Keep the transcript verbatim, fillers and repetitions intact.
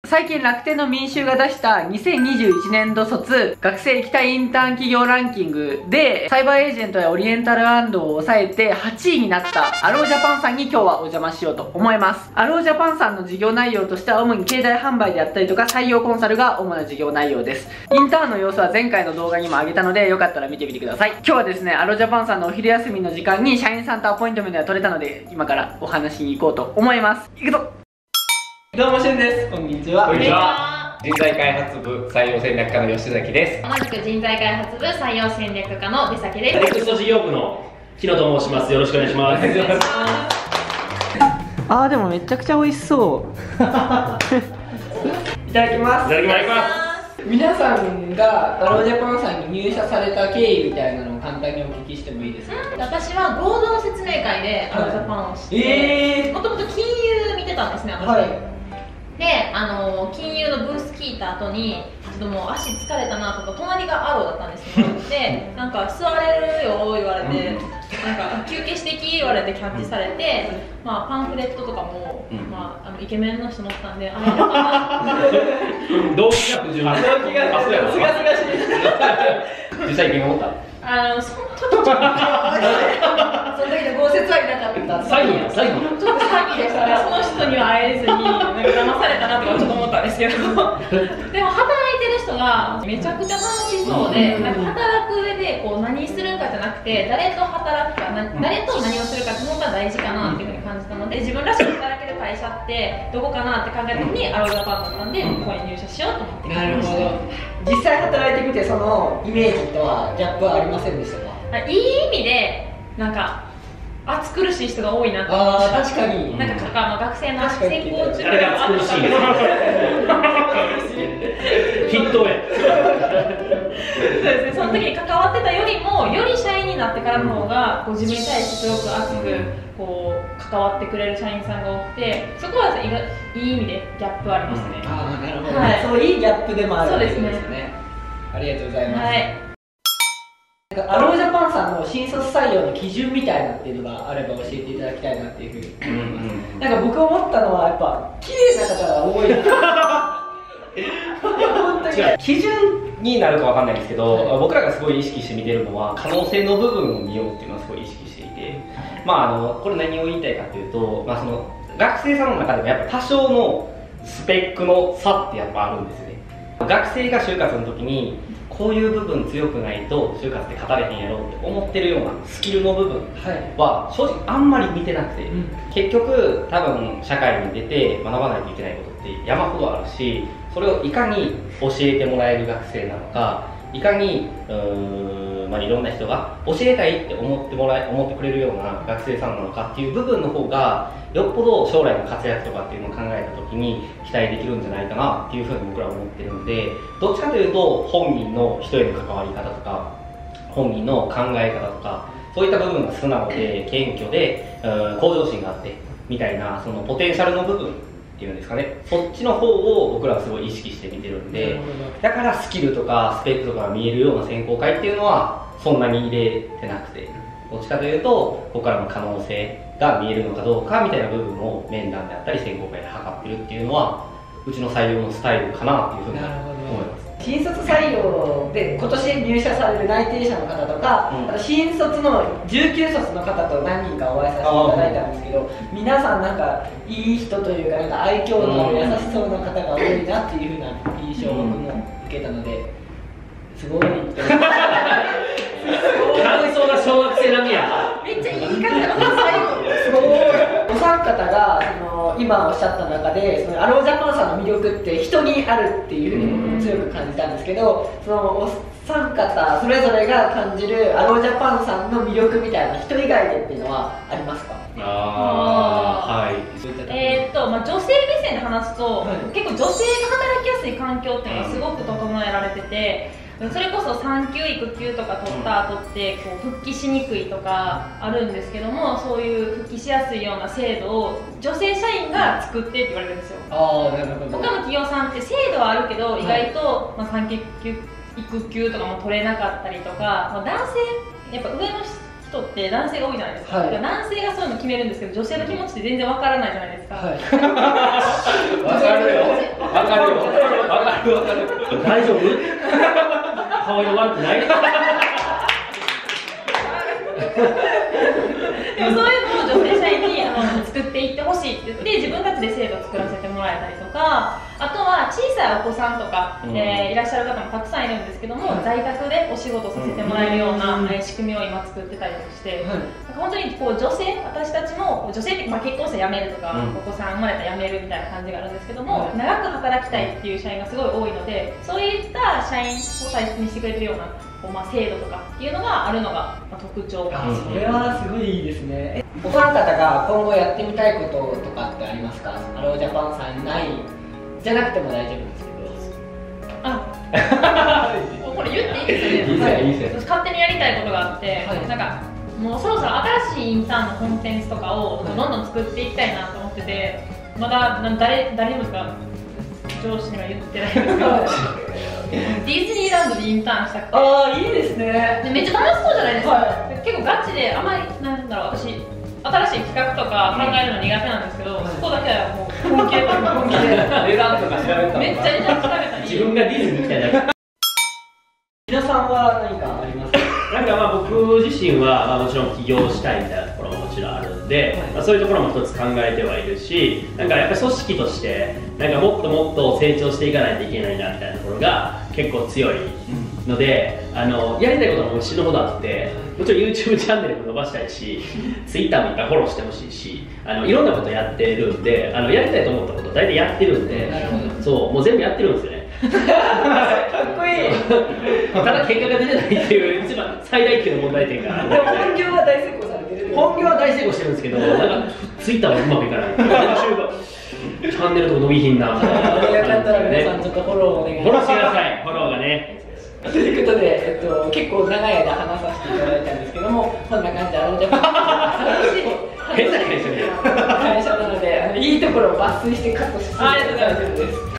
最近楽天の民衆が出したにせんにじゅういちねんど卒学生期待インターン企業ランキングでサイバーエージェントやオリエンタルランドを抑えてはちいになったアロージャパンさんに今日はお邪魔しようと思います。アロージャパンさんの事業内容としては主に携帯販売であったりとか採用コンサルが主な事業内容です。インターンの様子は前回の動画にも上げたのでよかったら見てみてください。今日はですね、アロージャパンさんのお昼休みの時間に社員さんとアポイントメントが取れたので今からお話しに行こうと思います。行くぞ。どうもしゅんです。こんにちは。 こんにちは。人材開発部採用戦略課の吉崎です。 同じく人材開発部採用戦略課の出崎です。 ネクスト事業部の木野と申します。よろしくお願いします。 あーでもめちゃくちゃ美味しそういただきます。 いただきます。 皆さんがアロージャパンさんに入社された経緯みたいなのを簡単にお聞きしてもいいですか？ 私は合同説明会でアロージャパンをして、もともと金融見てたんですね、私。はい、で、あの金融のブース聞いた後にちょっともう足疲れたなとか、隣がアローだったんですよ。で、なんか座れるよ言われて、なんか休憩してき言われてキャッチされて、まあパンフレットとかも、まああのイケメンの人乗ったんで、あれだな。 動機が不純。動機がすがすがしい。実際に思った。 あのその時その時の豪雪はいなかった。 最後や最後。 ちょっと詐欺でしたね。その人には会えずになんか騙されたなとかちょっと思ったんですけど。でも働いてる人がめちゃくちゃ楽しそうで、なんか働く上でこう何するかじゃなくて誰と働くか、誰と何をするかっていうのが大事かなっていうふうに感じたので、自分らしく働ける会社ってどこかなって考えた時にアロージャパンだったんで、ここに入社しようと思って。 なるほど。実際働いてみてそのイメージとはギャップはありませんでしたか？ いい意味でなんか暑苦しい人が多いなって思いました。 あー確かに。 なんかあの学生の専攻中あれが暑苦しいです。筆頭や。 そうですね。その時に関わってたよりもより社員になってからの方がこう自分に対してすごく熱くこう関わってくれる社員さんが多くて、そこは意外いい意味でギャップありますね。 ああなるほど、はい、そういいギャップでもあるんですね。 ですね。 ありがとうございます。 はい。 アロージャパンさんの新卒採用の基準みたいなっていうのがあれば教えていただきたいなっていうふうに思います。なんか僕思ったのはやっぱ綺麗な方が多い。 本当に基準になるかわかんないんですけど、はい、僕らがすごい意識して見てるのは可能性の部分を見ようっていうのはすごい意識していて、まああのこれ何を言いたいかというと、まあその学生さんの中でもやっぱ多少のスペックの差ってやっぱあるんですよね。学生が就活の時にこういう部分強くないと就活で語れへんやろって思ってるようなスキルの部分は正直あんまり見てなくて、うん、結局多分社会に出て学ばないといけないことって山ほどあるし、それをいかに教えてもらえる学生なのか、いかにうーん、まあ、いろんな人が教えたいって思ってもらえ思ってくれるような学生さんなのかっていう部分の方がよっぽど将来の活躍とかっていうのを考えた時に期待できるんじゃないかなっていうふうに僕らは思ってるんで、どっちかというと本人の人への関わり方とか本人の考え方とかそういった部分が素直で謙虚でうん向上心があってみたいな、そのポテンシャルの部分っていうんですかね、そっちの方を僕らはすごい意識して見てるんで、だからスキルとかスペックとかが見えるような選考会っていうのはそんなに入れてなくて、どっちかというとここからの可能性が見えるのかどうかみたいな部分を面談であったり選考会で測ってるっていうのはうちの採用のスタイルかなっていうふうに思います。 新卒採用で今年入社される内定者の方とか、うん、あと新卒のじゅうきゅう卒の方と何人かお会いさせていただいたんですけど、皆さんなんかいい人というか、なんか愛嬌のある優しそうな方が多いなっていうふうな印象を僕も受けたので、すごいって思いました。 楽しそうな小学生並みや。 めっちゃいい感じだな最後。 すごい。お三方がその今おっしゃった中で、そのアロージャパンさんの魅力って人にあるっていうふうに僕も強く感じたんですけど、そのお三方それぞれが感じるアロージャパンさんの魅力みたいな人以外でっていうのはありますか？ ああ、はい。 えーっとまあ女性目線で話すと、はい、結構女性が働きやすい環境っていうのがすごく整えられてて。それこそ産休育休とか取った後ってこう復帰しにくいとかあるんですけども、そういう復帰しやすいような制度を女性社員が作ってって言われるんですよ。 あー、なるほど。 他の企業さんって制度はあるけど意外と、まあ、産休育休とかも取れなかったりとか、まあ、男性やっぱ上の人って男性が多いじゃないですか、 はい、 だから男性がそういうの決めるんですけど、女性の気持ちって全然わからないじゃないですか。 はい、 わかるよわかるよわかるわかる。大丈夫？顔色悪くない？ でもそういうのを女性社員にあの作っていってほしいって言って自分たちで制度を作らせてもらえたりとか、あとは小さいお子さんとか、うん、えー、いらっしゃる方もたくさんいるんですけども、はい、在宅でお仕事させてもらえるような、うん、仕組みを今作ってたりとかして、はい、本当にこう女性、私たちも女性って、まあ、結婚して辞めるとか、うん、お子さん生まれたら辞めるみたいな感じがあるんですけども、はい、長く働きたいっていう社員がすごい多いので、そういった社員を大切にしてくれてるようなまあ、制度とかっていうのがあるのが、まあ、特徴。 あ、それはすごいいいですね。お三方が今後やってみたいこととかってありますか？アロージャパンさんにないじゃなくても大丈夫ですけど。 あこれ言っていいですよね。 いいですよ。 私勝手にやりたいことがあって、はい、なんかもうそろそろ新しいインターンのコンテンツとかをどんどん作っていきたいなと思ってて、まだ誰誰にもか上司には言ってないんですけど。ディズニーランドでインターンしたくて、 ああいいですね。 でめっちゃ楽しそうじゃないですか、 はい、 結構ガチであんまりなんだろう、私新しい企画とか考えるの苦手なんですけど、はい、そこだけはもう本気で本気で値段とか調べためっちゃ値段調べたり自分がディズニーみたいな。 皆さんは何かありますか？ なんかまあ僕自身はまあもちろん起業したいみたいなところももちろんあるんで、はい、まあそういうところも一つ考えてはいるし、なんかやっぱり組織としてなんかもっともっと成長していかないといけないなみたいなところが結構強いので、あのやりたいことも死ぬほどあって、もちろん YouTube チャンネルも伸ばしたいし、Twitter もいっぱいフォローしてほしいし、あのいろんなことやってるんで、あのやりたいと思ったこと大体やってるんで、そうもう全部やってるんですよね。 かっこいい。 ただ結果が出てないっていう一番最大級の問題点がある。 でも本業は大成功されてる。 本業は大成功してるんですけど、なんかツイッターはうまくいかない。チャンネルとか伸びひんな。 よかったら皆さんちょっとフォローお願いします。 フォローしてください。フォローがね。 ということで、えっと、結構長い間話させていただいたんですけども、こんな感じでアロージャパン変な会社で会社なので、あのいいところを抜粋してカットして大丈夫です。